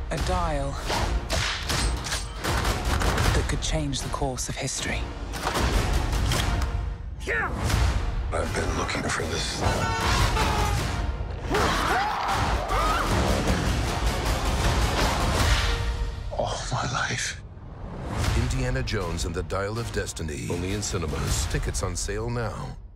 A dial that could change the course of history. I've been looking for this. All my life. Indiana Jones and the Dial of Destiny. Only in cinemas. Tickets on sale now.